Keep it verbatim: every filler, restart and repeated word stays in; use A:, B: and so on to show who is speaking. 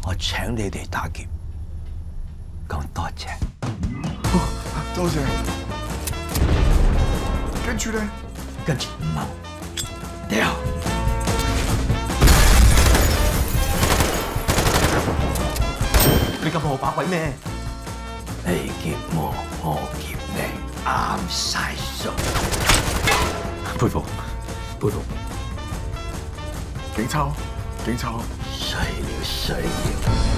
A: 我請你哋打劫，講多謝。
B: 多謝。跟住咧，
A: 跟住唔好掉。
C: 你咁豪把鬼咩？
A: 你劫我，我劫你，啱晒數。
C: 佩服，佩服。
B: 警察，警察。
A: 衰了衰了。